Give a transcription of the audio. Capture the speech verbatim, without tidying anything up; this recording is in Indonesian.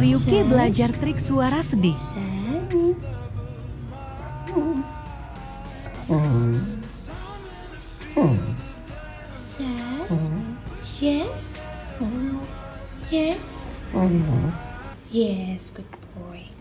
Ryuki belajar trik suara sedih. Yes. Yes. Yes, good boy.